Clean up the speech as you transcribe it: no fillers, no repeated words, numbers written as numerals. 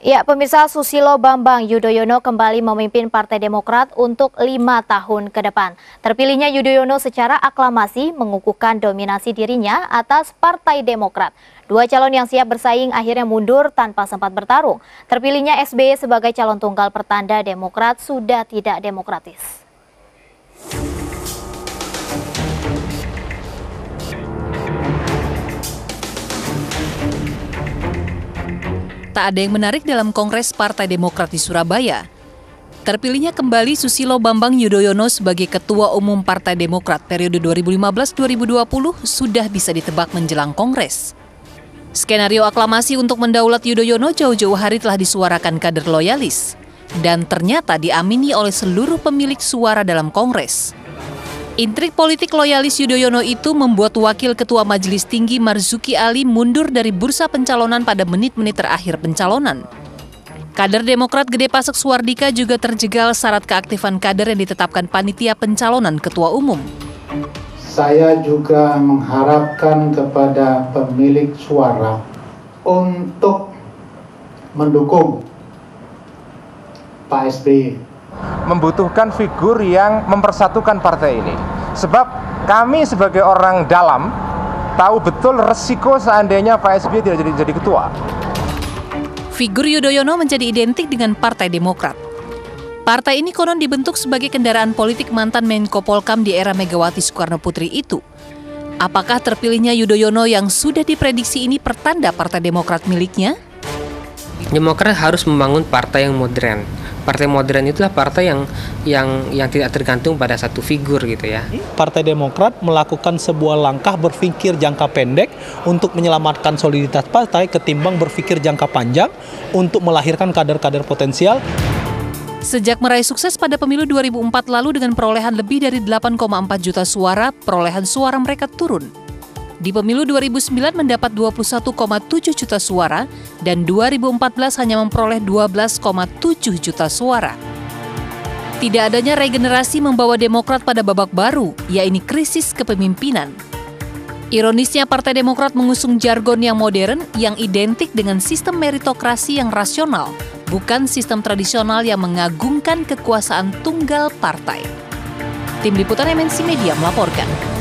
Ya, pemirsa, Susilo Bambang Yudhoyono kembali memimpin Partai Demokrat untuk 5 tahun ke depan. Terpilihnya Yudhoyono secara aklamasi mengukuhkan dominasi dirinya atas Partai Demokrat. Dua calon yang siap bersaing akhirnya mundur tanpa sempat bertarung. Terpilihnya SBY sebagai calon tunggal pertanda Demokrat sudah tidak demokratis. Tak ada yang menarik dalam Kongres Partai Demokrat di Surabaya. Terpilihnya kembali Susilo Bambang Yudhoyono sebagai Ketua Umum Partai Demokrat periode 2015-2020 sudah bisa ditebak menjelang Kongres. Skenario aklamasi untuk mendaulat Yudhoyono jauh-jauh hari telah disuarakan kader loyalis dan ternyata diamini oleh seluruh pemilik suara dalam Kongres. Intrik politik loyalis Yudhoyono itu membuat Wakil Ketua Majelis Tinggi Marzuki Ali mundur dari bursa pencalonan pada menit-menit terakhir pencalonan. Kader Demokrat Gede Pasek Suwardika juga terjegal syarat keaktifan kader yang ditetapkan panitia pencalonan Ketua Umum. Saya juga mengharapkan kepada pemilik suara untuk mendukung Pak SBY. Membutuhkan figur yang mempersatukan partai ini. Sebab kami sebagai orang dalam tahu betul resiko seandainya Pak SBY tidak jadi ketua. Figur Yudhoyono menjadi identik dengan Partai Demokrat. Partai ini konon dibentuk sebagai kendaraan politik mantan Menko Polkam di era Megawati Soekarno Putri itu. Apakah terpilihnya Yudhoyono yang sudah diprediksi ini pertanda Partai Demokrat miliknya? Demokrat harus membangun partai yang modern. Partai modern itulah partai yang tidak tergantung pada satu figur gitu ya. Partai Demokrat melakukan sebuah langkah berpikir jangka pendek untuk menyelamatkan soliditas partai ketimbang berpikir jangka panjang untuk melahirkan kader-kader potensial. Sejak meraih sukses pada pemilu 2004 lalu dengan perolehan lebih dari 8,4 juta suara, perolehan suara mereka turun. Di pemilu 2009 mendapat 21,7 juta suara dan 2014 hanya memperoleh 12,7 juta suara. Tidak adanya regenerasi membawa Demokrat pada babak baru, yaitu krisis kepemimpinan. Ironisnya Partai Demokrat mengusung jargon yang modern yang identik dengan sistem meritokrasi yang rasional, bukan sistem tradisional yang mengagungkan kekuasaan tunggal partai. Tim Liputan MNC Media melaporkan.